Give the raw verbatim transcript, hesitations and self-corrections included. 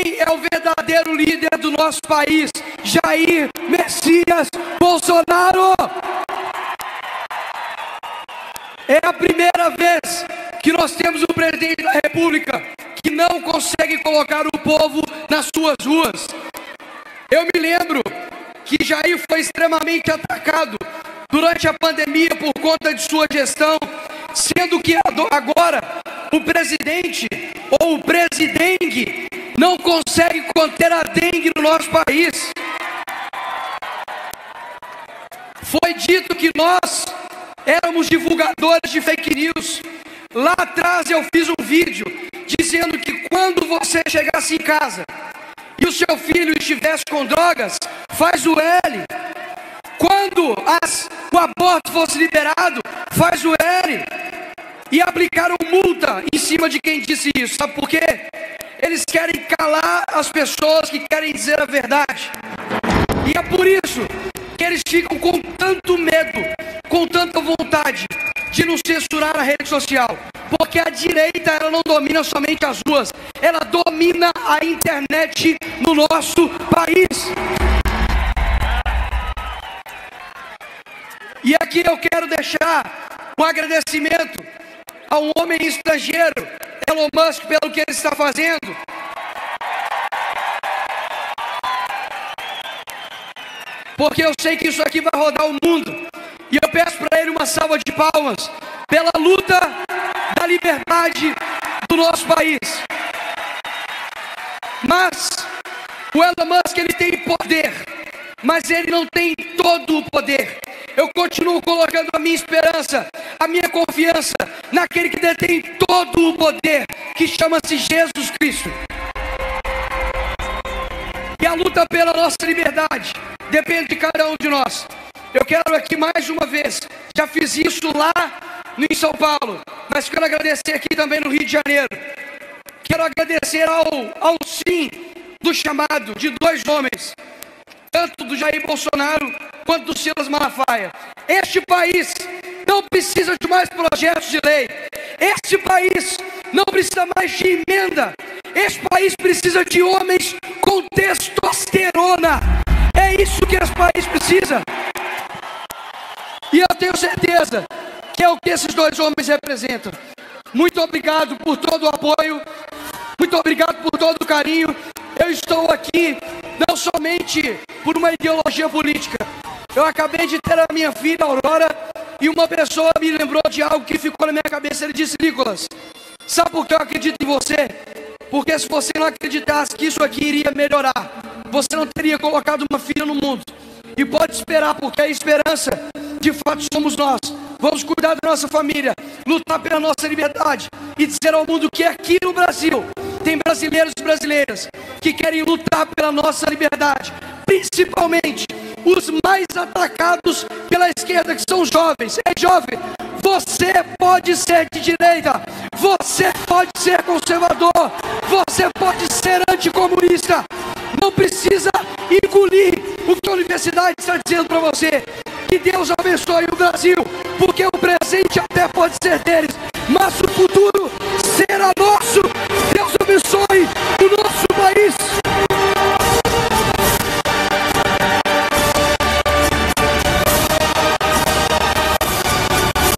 é o verdadeiro líder do nosso país? Jair Messias Bolsonaro. É a primeira vez que nós temos um presidente da República que não consegue colocar o povo nas suas ruas. Eu me lembro que Jair foi extremamente atacado durante a pandemia por conta de sua gestão, sendo que agora o presidente ou o presidengue não consegue conter a dengue no nosso país. Foi dito que nós éramos divulgadores de fake news. Lá atrás eu fiz um vídeo dizendo que quando você chegasse em casa e o seu filho estivesse com drogas, faz o L. Quando as, o aborto fosse liberado, faz o L. E aplicaram multa em cima de quem disse isso. Sabe por quê? Eles querem calar as pessoas que querem dizer a verdade. E é por isso que eles ficam com tanto medo, com tanta vontade de nos censurar na rede social. Porque a direita, ela não domina somente as ruas, ela domina a internet no nosso país. E aqui eu quero deixar um agradecimento a um homem estrangeiro, Elon Musk, pelo que ele está fazendo. Porque eu sei que isso aqui vai rodar o mundo. E eu peço para ele uma salva de palmas pela luta da liberdade do nosso país. Mas o Elon Musk, ele tem poder, mas ele não tem todo o poder. Eu continuo colocando a minha esperança, a minha confiança naquele que detém todo o poder, que chama-se Jesus Cristo. E a luta pela nossa liberdade depende de cada um de nós. Eu quero aqui mais uma vez, já fiz isso lá em São Paulo, mas quero agradecer aqui também no Rio de Janeiro. Quero agradecer ao, ao sim do chamado de dois homens, tanto do Jair Bolsonaro quanto do Silas Malafaia. Este país não precisa de mais projetos de lei. Este país não precisa mais de emenda. Este país precisa de homens com testosterona. É isso que esse país precisa. E eu tenho certeza que é o que esses dois homens representam. Muito obrigado por todo o apoio. Muito obrigado por todo o carinho. Eu estou aqui não somente por uma ideologia política. Eu acabei de ter a minha filha Aurora e uma pessoa me lembrou de algo que ficou na minha cabeça. Ele disse: Nicolas, sabe por que eu acredito em você? Porque se você não acreditasse que isso aqui iria melhorar, você não teria colocado uma filha no mundo. E pode esperar, porque a esperança de fato somos nós. Vamos cuidar da nossa família, lutar pela nossa liberdade e dizer ao mundo que aqui no Brasil tem brasileiros e brasileiras que querem lutar pela nossa liberdade, principalmente os mais atacados pela esquerda, que são jovens. Ei, jovem, você pode ser de direita, você pode ser conservador, você pode ser anticomunista. Não precisa engolir o que a universidade está dizendo para você. Que Deus abençoe o Brasil, porque o presente até pode ser deles, mas o futuro